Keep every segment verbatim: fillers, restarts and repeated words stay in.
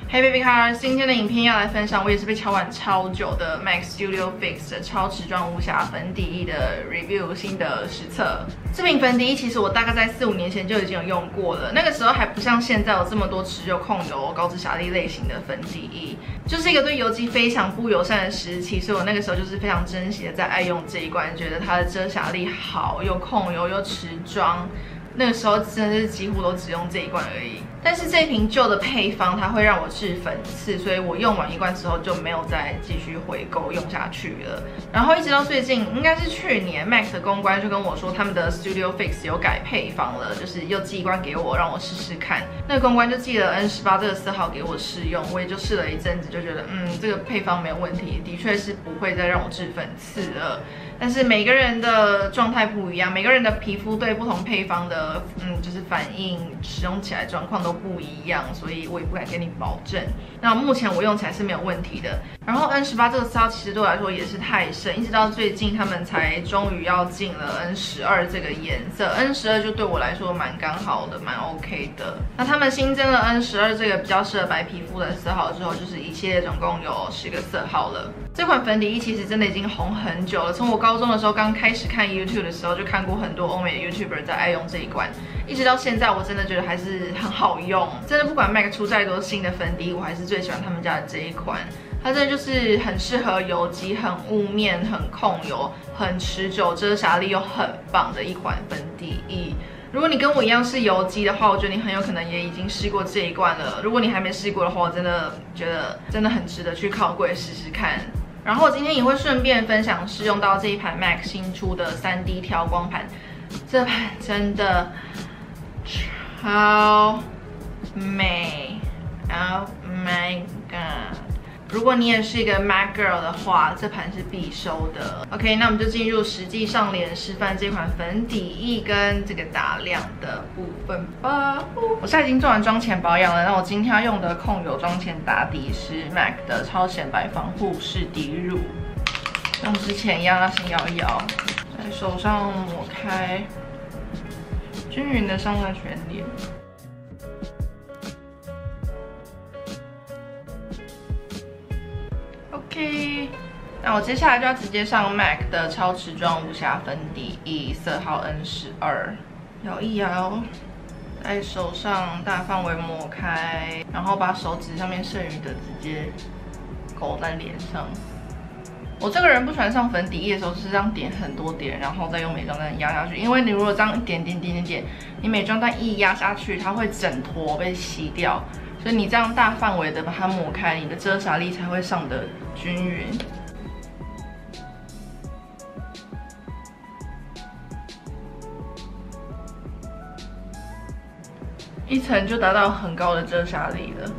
Hey Baby Cars， 今天的影片要来分享，我也是被敲碗超久的 M A C Studio Fix 的超持妆无瑕粉底液的 review 心得实测。这瓶粉底液其实我大概在四五年前就已经有用过了，那个时候还不像现在有这么多持久控油、高脂瑕粒类型的粉底液，就是一个对油肌非常不友善的时期，所以我那个时候就是非常珍惜的在爱用这一罐，觉得它的遮瑕力好，又控油又持妆。 那个时候真的是几乎都只用这一罐而已，但是这瓶旧的配方它会让我致粉刺，所以我用完一罐之后就没有再继续回购用下去了。然后一直到最近，应该是去年 M A C 的公关就跟我说他们的 Studio Fix 有改配方了，就是又寄一罐给我让我试试看。那个公关就寄了 N 十八这个色号给我试用，我也就试了一阵子，就觉得嗯这个配方没有问题，的确是不会再让我致粉刺了。 但是每个人的状态不一样，每个人的皮肤对不同配方的，嗯，就是反应使用起来状况都不一样，所以我也不敢跟你保证。那目前我用起来是没有问题的。然后 N 十八这个色号其实对我来说也是太深，一直到最近他们才终于要进了 N 十二这个颜色 ，N 十二就对我来说蛮刚好的，蛮 OK 的。那他们新增了 N 十二这个比较适合白皮肤的色号之后，就是一系列总共有十个色号了。这款粉底液其实真的已经红很久了，从我高中的时候刚开始看 YouTube 的时候，就看过很多欧美的 YouTuber 在爱用这一罐，一直到现在，我真的觉得还是很好用。真的不管 M A C 出再多新的粉底，我还是最喜欢他们家的这一款。它真的就是很适合油肌、很雾面、很控油、很持久、遮瑕力又很棒的一款粉底液。如果你跟我一样是油肌的话，我觉得你很有可能也已经试过这一罐了。如果你还没试过的话，我真的觉得真的很值得去靠柜试试看。 然后我今天也会顺便分享试用到这一盘 M A C 新出的 三 D 调光盘，这盘真的超美 ！Oh my god！ 如果你也是一个 M A C girl 的话，这盘是必收的。OK， 那我们就进入实际上脸示范这款粉底液跟这个打亮的部分吧。我现在已经做完妆前保养了，那我今天要用的控油妆前打底是 M A C 的超显白防护式底乳。像之前一样，要先摇一摇，在手上抹开，均匀的上在全脸。 OK， 那我接下来就要直接上 M A C 的超持妆无瑕粉底液，色号 N 十二，摇一摇，在手上大范围抹开，然后把手指上面剩余的直接勾在脸上。我这个人不喜欢上粉底液的时候，就是这样点很多点，然后再用美妆蛋压下去。因为你如果这样一点点点点点，你美妆蛋一压下去，它会整坨被吸掉。 所以你这样大范围的把它抹开，你的遮瑕力才会上得均匀。一层就达到很高的遮瑕力了。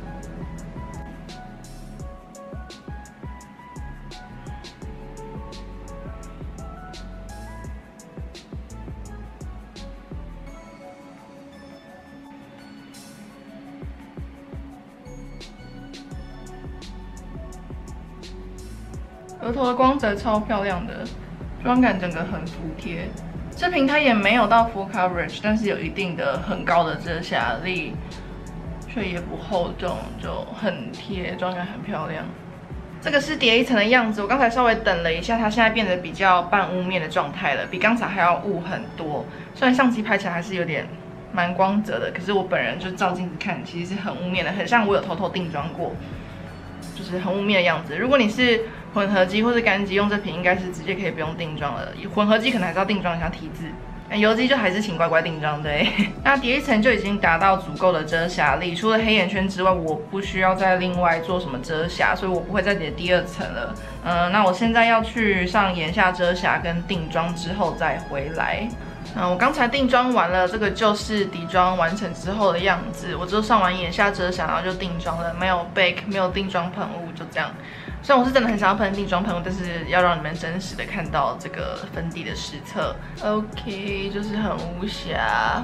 额头的光泽超漂亮的，妆感整个很服帖。这瓶它也没有到 full coverage， 但是有一定的很高的遮瑕力，却也不厚重，就很贴，妆感很漂亮。这个是叠一层的样子，我刚才稍微等了一下，它现在变得比较半雾面的状态了，比刚才还要雾很多。虽然相机拍起来还是有点蛮光泽的，可是我本人就照镜子看，其实是很雾面的，很像我有偷偷定妆过。 就是很雾面的样子。如果你是混合肌或是干肌，用这瓶应该是直接可以不用定妆了。混合肌可能还是要定妆一下 T 字，油肌就还是请乖乖定妆对。那叠一层就已经达到足够的遮瑕力，除了黑眼圈之外，我不需要再另外做什么遮瑕，所以我不会再叠第二层了。嗯，那我现在要去上眼下遮瑕跟定妆之后再回来。 嗯，我刚才定妆完了，这个就是底妆完成之后的样子。我就上完眼下遮瑕，然后就定妆了，没有 bake， 没有定妆喷雾，就这样。虽然我是真的很想要喷定妆喷雾，但是要让你们真实的看到这个粉底的实测。OK， 就是很无瑕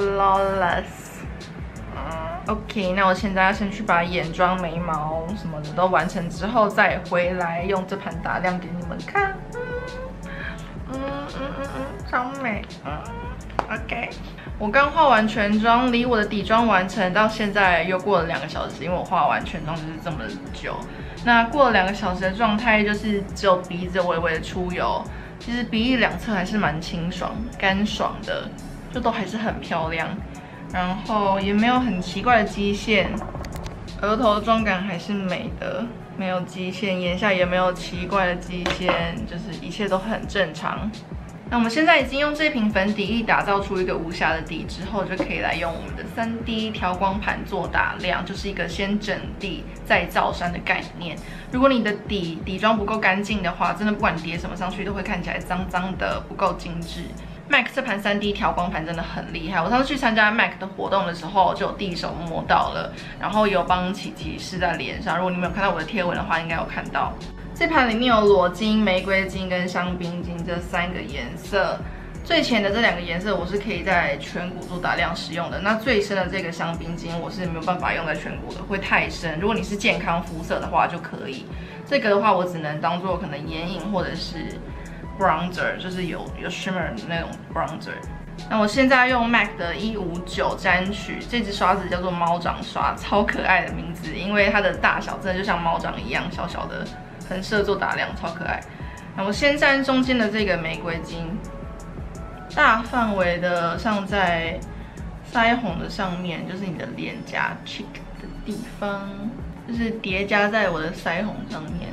，flawless。OK， 那我现在要先去把眼妆、眉毛什么的都完成之后，再回来用这盘打亮给你们看。嗯嗯嗯嗯，超美。嗯 OK， 我刚化完全妆，离我的底妆完成到现在又过了两个小时，因为我化完全妆就是这么久。那过了两个小时的状态就是只有鼻子微微的出油，其实鼻翼两侧还是蛮清爽、干爽的，就都还是很漂亮。然后也没有很奇怪的基线，额头的妆感还是美的，没有基线，眼下也没有奇怪的基线，就是一切都很正常。那我们现在已经用这瓶粉底液打造出一个无瑕的底之后，就可以来用我们的 三 D 调光盘做打亮，就是一个先整底再造山的概念。如果你的底底妆不够干净的话，真的不管你叠什么上去，都会看起来脏脏的，不够精致。M A C 这盘 三 D 调光盘真的很厉害，我上次去参加 M A C 的活动的时候，就有第一手摸到了，然后有帮琪琪试在脸上。如果你没有看到我的贴文的话，应该有看到。这盘里面有裸金、玫瑰金跟香槟金这三个颜色，最浅的这两个颜色我是可以在颧骨做打亮使用的。那最深的这个香槟金我是没有办法用在颧骨的，会太深。如果你是健康肤色的话就可以。这个的话我只能当做可能眼影或者是 bronzer， 就是有有 shimmer 的那种 bronzer。那我现在用 M A C 的一五九沾取，这支刷子叫做猫掌刷，超可爱的名字，因为它的大小真的就像猫掌一样小小的。很适合做打亮，超可爱。那我先沾中间的这个玫瑰金，大范围的上在腮红的上面，就是你的脸颊 cheek 的地方，就是叠加在我的腮红上面，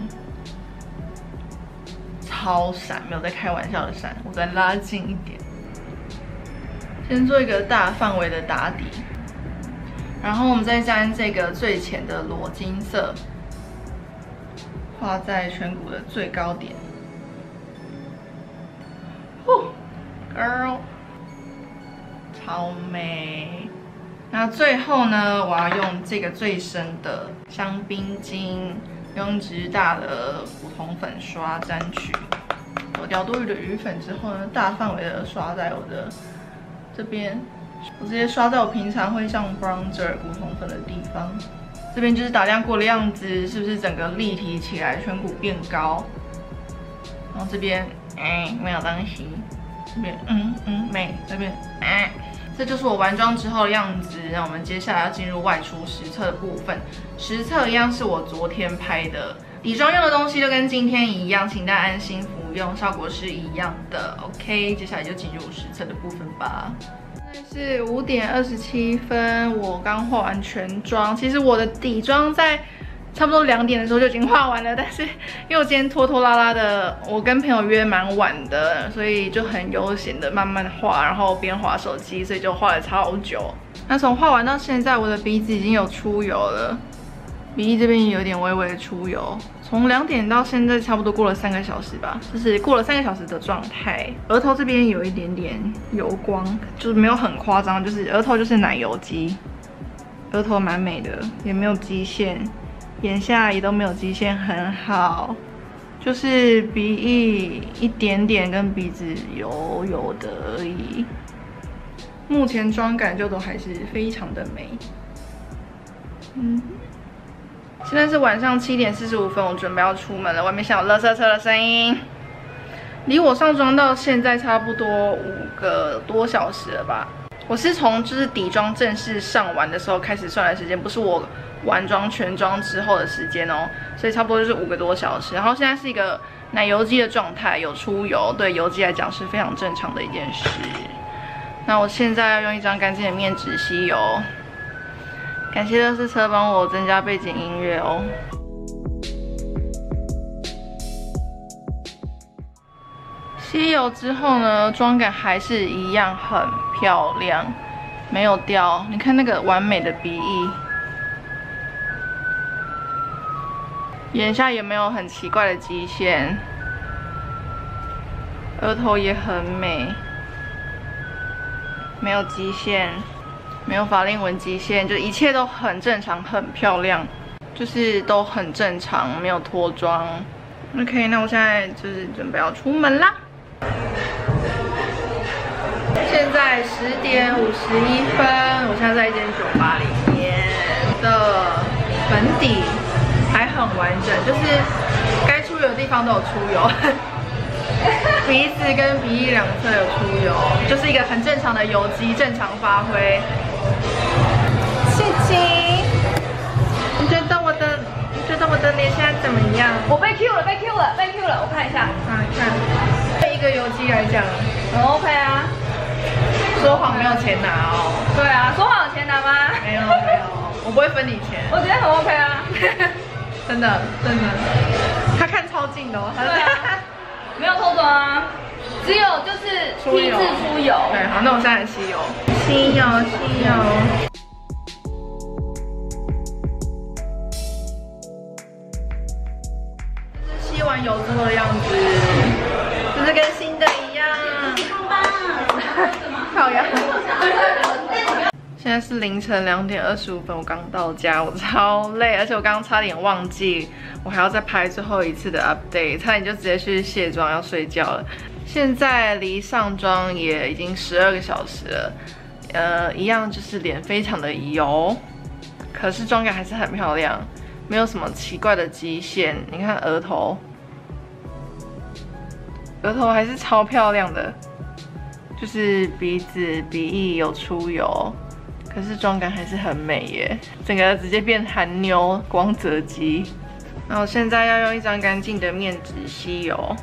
超闪，没有在开玩笑的闪。我再拉近一点，先做一个大范围的打底，然后我们再沾这个最浅的裸金色。画在颧骨的最高点，呼 ，girl， 超美。那最后呢，我要用这个最深的香槟金，用直大的古铜粉刷沾取，抹掉多余的余粉之后呢，大范围的刷在我的这边，我直接刷在我平常会上 bronzer 古铜粉的地方。这边就是打亮过的样子，是不是整个立体起来，颧骨变高？然后这边哎没有东西，这边嗯嗯美，这边哎，这就是我完妆之后的样子。那我们接下来要进入外出实测的部分，实测一样是我昨天拍的，底妆用的东西就跟今天一样，请大家安心服用，效果是一样的。OK， 接下来就进入实测的部分吧。现在是五点二十七分，我刚化完全妆。其实我的底妆在差不多两点的时候就已经化完了，但是因为我今天拖拖拉拉的，我跟朋友约蛮晚的，所以就很悠闲的慢慢画，然后边滑手机，所以就画了超久。那从画完到现在，我的鼻子已经有出油了，鼻翼这边也有点微微的出油。从两点到现在差不多过了三个小时吧，就是过了三个小时的状态。额头这边有一点点油光，就是没有很夸张，就是额头就是奶油肌，额头蛮美的，也没有基线，眼下也都没有基线，很好。就是鼻翼一点点跟鼻子油油的而已。目前妆感就都还是非常的美。嗯。现在是晚上七点四十五分，我准备要出门了。外面像有垃圾车的声音。离我上妆到现在差不多五个多小时了吧。我是从就是底妆正式上完的时候开始算的时间，不是我完妆全妆之后的时间哦。所以差不多就是五个多小时。然后现在是一个奶油肌的状态，有出油，对油肌来讲是非常正常的一件事。那我现在要用一张干净的面纸吸油。感谢乐视车帮我增加背景音乐哦。吸油之后呢，妆感还是一样很漂亮，没有掉。你看那个完美的鼻翼，眼下也没有很奇怪的基线，额头也很美，没有基线。没有法令纹基线，就一切都很正常，很漂亮，就是都很正常，没有脱妆。OK， 那我现在就是准备要出门啦。现在十点五十一分，我现在在一间酒吧里面的粉底还很完整，就是该出油的地方都有出油。 鼻子跟鼻翼两侧有出油，就是一个很正常的油肌正常发挥。谢谢。你觉得我的，你觉得我的脸现在怎么样？ 我被 Q 了，被 Q 了，被 Q 了，我看一下。 啊，你看，对一个油肌来讲， 很 OK 啊。 说谎没有钱拿哦。 对啊，说谎有钱拿吗？ 没有没有，我不会分你钱。 我觉得很 OK 啊。 真的真的，他看超近的哦。 对啊，没有偷走啊，只有就是 T 字出油。 对，好，那我现在来吸油，吸油吸油。这是吸完油之后的样子，就是跟新的一样。好棒！好呀。现在是凌晨两点二十五分，我刚到家，我超累，而且我刚刚差点忘记，我还要再拍最后一次的 update， 差点就直接去卸妆要睡觉了。现在离上妆也已经十二个小时了，呃，一样就是脸非常的油，可是妆感还是很漂亮，没有什么奇怪的极限。你看额头，额头还是超漂亮的，就是鼻子、鼻翼有出油。可是妆感还是很美耶，整个直接变韩妞光泽肌。那我现在要用一张干净的面纸吸油，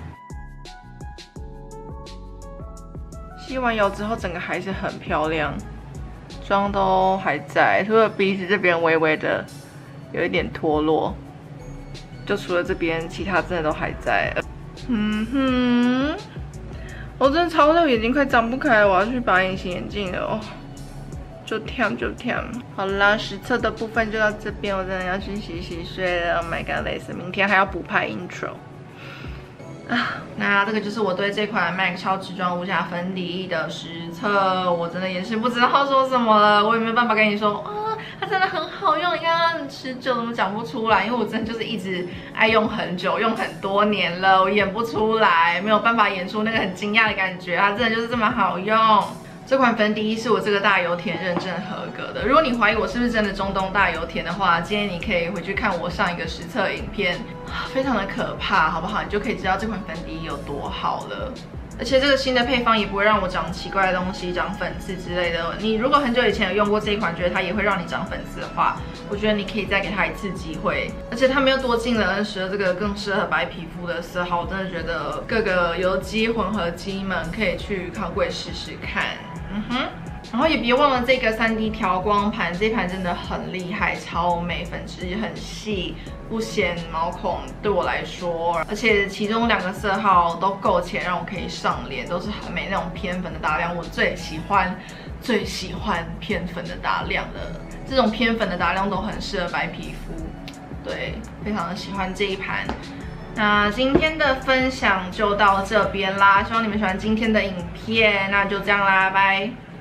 吸完油之后，整个还是很漂亮，妆都还在，除了鼻子这边微微的有一点脱落，就除了这边，其他真的都还在。嗯哼，我真的超累，眼睛快张不开了，我要去拔隐形眼镜了哦。就跳就跳，好啦，实测的部分就到这边，我真的要去洗洗睡了。Oh my god， 累死！明天还要补拍 intro 啊。那这个就是我对这款 M A C 超持妆无瑕粉底液的实测，我真的也是不知道说什么了，我也没有办法跟你说啊，它真的很好用，你看它很持久，怎么讲不出来？因为我真的就是一直爱用很久，用很多年了，我演不出来，没有办法演出那个很惊讶的感觉，它真的就是这么好用。这款粉底液是我这个大油田认证合格的。如果你怀疑我是不是真的中东大油田的话，建议你可以回去看我上一个实测影片，非常的可怕，好不好？你就可以知道这款粉底液有多好了。而且这个新的配方也不会让我长奇怪的东西，长粉刺之类的。你如果很久以前有用过这一款，觉得它也会让你长粉刺的话，我觉得你可以再给它一次机会。而且它们又多进了 N 十二这个更适合白皮肤的色号，我真的觉得各个油肌混合肌们可以去靠柜试试看。嗯哼，然后也别忘了这个 三 D 调光盘，这盘真的很厉害，超美，粉质很细，不显毛孔，对我来说，而且其中两个色号都够浅，让我可以上脸，都是很美那种偏粉的打亮，我最喜欢最喜欢偏粉的打亮的，这种偏粉的打亮都很适合白皮肤，对，非常的喜欢这一盘。那今天的分享就到这边啦，希望你们喜欢今天的影片，那就这样啦，拜。